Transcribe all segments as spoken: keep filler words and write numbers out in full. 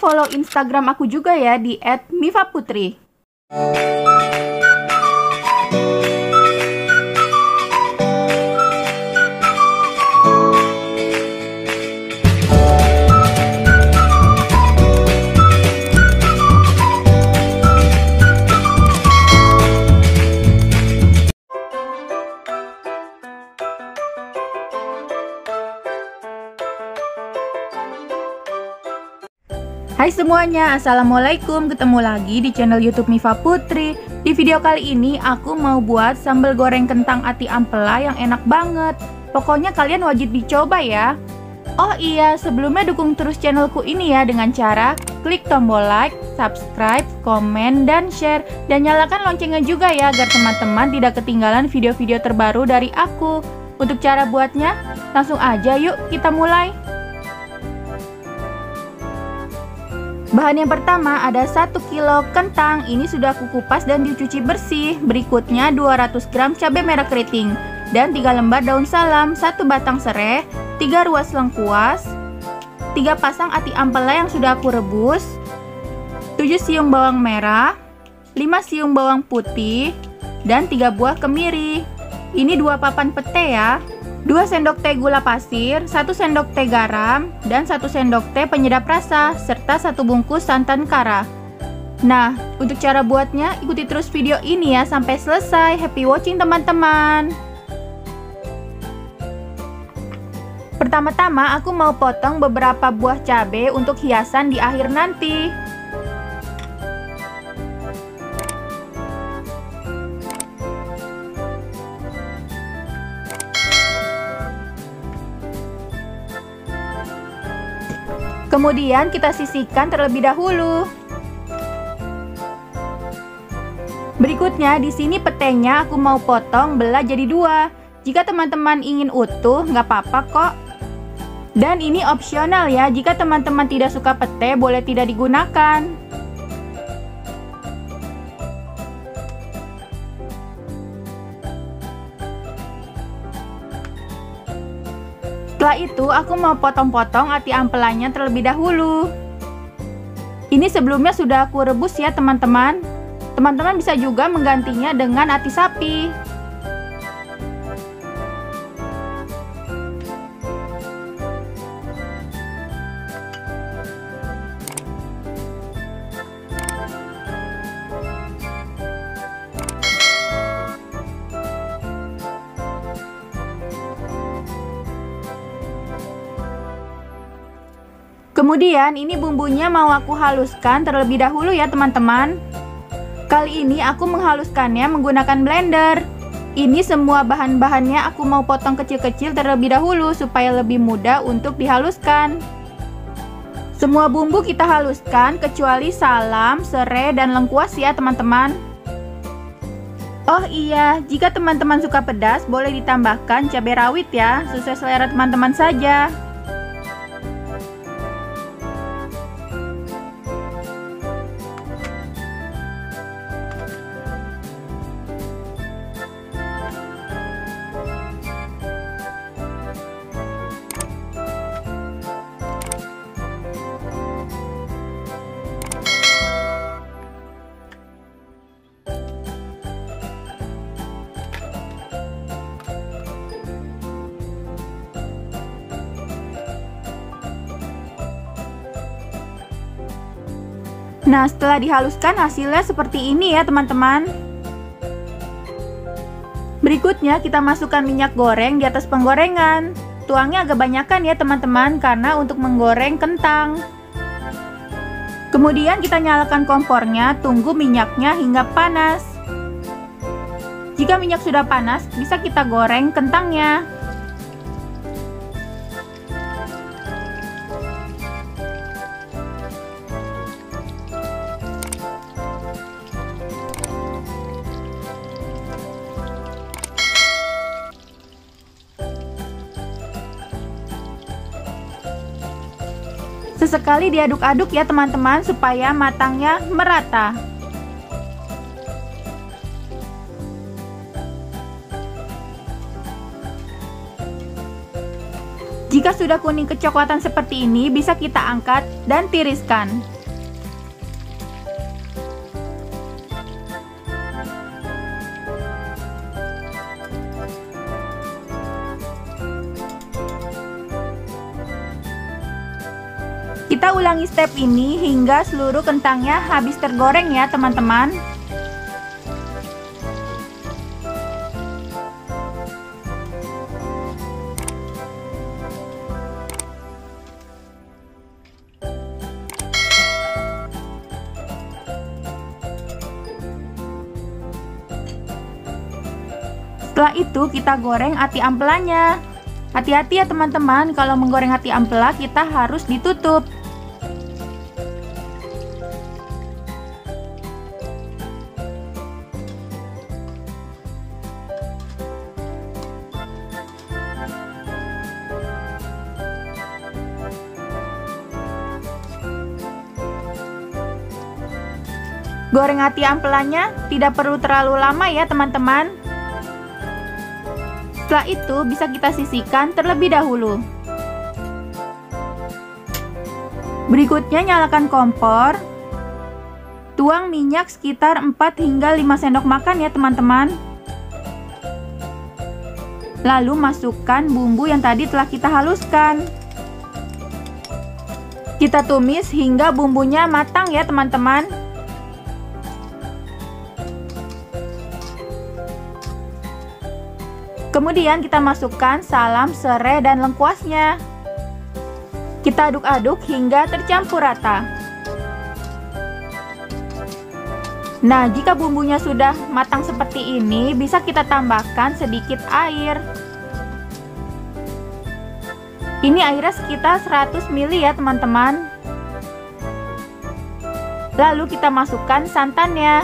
follow Instagram aku juga ya di et mifaputri. Hai semuanya, assalamualaikum. Ketemu lagi di channel YouTube Mifaputri. Di video kali ini aku mau buat sambal goreng kentang ati ampela yang enak banget. Pokoknya kalian wajib dicoba ya. Oh iya, sebelumnya dukung terus channelku ini ya dengan cara klik tombol like, subscribe, komen, dan share. Dan nyalakan loncengnya juga ya agar teman-teman tidak ketinggalan video-video terbaru dari aku. Untuk cara buatnya, langsung aja yuk kita mulai. Bahan yang pertama ada satu kilo kentang, ini sudah aku kupas dan dicuci bersih. Berikutnya dua ratus gram cabai merah keriting dan tiga lembar daun salam, satu batang serai, tiga ruas lengkuas, tiga pasang ati ampela yang sudah aku rebus, tujuh siung bawang merah, lima siung bawang putih, dan tiga buah kemiri. Ini dua papan pete ya. dua sendok teh gula pasir, satu sendok teh garam, dan satu sendok teh penyedap rasa, serta satu bungkus santan kara. Nah, untuk cara buatnya, ikuti terus video ini ya sampai selesai. Happy watching teman-teman. Pertama-tama aku mau potong beberapa buah cabai untuk hiasan di akhir nanti. Kemudian kita sisihkan terlebih dahulu. Berikutnya di sini petenya aku mau potong belah jadi dua. Jika teman-teman ingin utuh nggak apa-apa kok. Dan ini opsional ya, jika teman-teman tidak suka pete boleh tidak digunakan. Setelah itu aku mau potong-potong ati ampelanya terlebih dahulu. Ini sebelumnya sudah aku rebus ya teman-teman. Teman-teman bisa juga menggantinya dengan ati sapi. Kemudian ini bumbunya mau aku haluskan terlebih dahulu ya teman-teman. Kali ini aku menghaluskannya menggunakan blender. Ini semua bahan-bahannya aku mau potong kecil-kecil terlebih dahulu supaya lebih mudah untuk dihaluskan. Semua bumbu kita haluskan kecuali salam, serai, dan lengkuas ya teman-teman. Oh iya, jika teman-teman suka pedas boleh ditambahkan cabai rawit ya, sesuai selera teman-teman saja. Nah, setelah dihaluskan hasilnya seperti ini ya teman-teman. Berikutnya kita masukkan minyak goreng di atas penggorengan. Tuangnya agak banyakan ya teman-teman karena untuk menggoreng kentang. Kemudian kita nyalakan kompornya, tunggu minyaknya hingga panas. Jika minyak sudah panas, bisa kita goreng kentangnya. Sesekali diaduk-aduk ya teman-teman supaya matangnya merata. Jika sudah kuning kecoklatan seperti ini, bisa kita angkat dan tiriskan. Kita ulangi step ini hingga seluruh kentangnya habis tergoreng ya teman-teman. Setelah itu kita goreng ati ampelannya. Hati-hati ya teman-teman, kalau menggoreng ati ampela kita harus ditutup. Goreng ati ampelannya tidak perlu terlalu lama ya teman-teman. Setelah itu bisa kita sisihkan terlebih dahulu. Berikutnya nyalakan kompor. Tuang minyak sekitar empat hingga lima sendok makan ya teman-teman. Lalu masukkan bumbu yang tadi telah kita haluskan. Kita tumis hingga bumbunya matang ya teman-teman. Kemudian kita masukkan salam, serai, dan lengkuasnya. Kita aduk-aduk hingga tercampur rata. Nah, jika bumbunya sudah matang seperti ini, bisa kita tambahkan sedikit air. Ini airnya sekitar seratus mililiter ya teman-teman. Lalu kita masukkan santannya.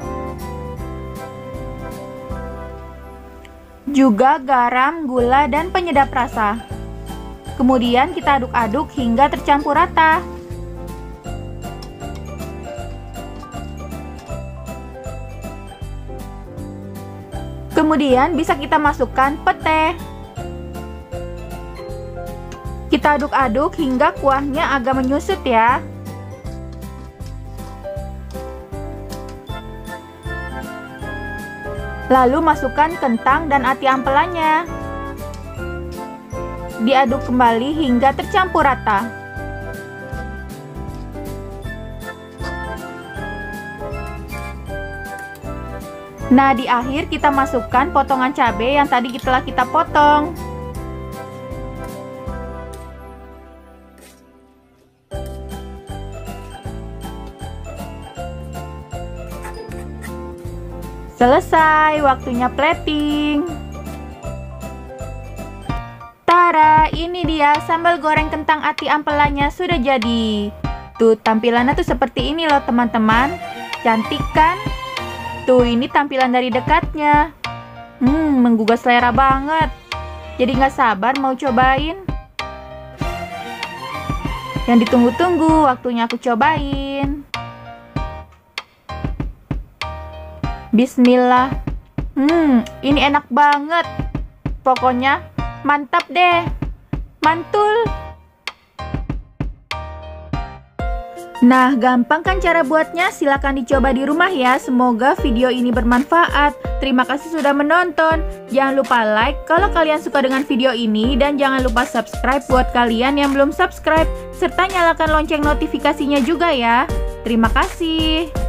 Juga garam, gula, dan penyedap rasa. Kemudian kita aduk-aduk hingga tercampur rata. Kemudian bisa kita masukkan pete. Kita aduk-aduk hingga kuahnya agak menyusut ya. Lalu masukkan kentang dan ati ampelannya. Diaduk kembali hingga tercampur rata. Nah, di akhir kita masukkan potongan cabai yang tadi telah kita potong. Selesai, waktunya plating. Tara, ini dia sambal goreng kentang ati ampelannya sudah jadi. Tuh, tampilannya tuh seperti ini loh teman-teman. Cantik kan? Tuh, ini tampilan dari dekatnya. Hmm, menggugah selera banget. Jadi nggak sabar mau cobain. Yang ditunggu-tunggu, waktunya aku cobain. Bismillah. Hmm, ini enak banget. Pokoknya mantap deh. Mantul. Nah, gampang kan cara buatnya? Silahkan dicoba di rumah ya. Semoga video ini bermanfaat. Terima kasih sudah menonton. Jangan lupa like kalau kalian suka dengan video ini. Dan jangan lupa subscribe buat kalian yang belum subscribe. Serta nyalakan lonceng notifikasinya juga ya. Terima kasih.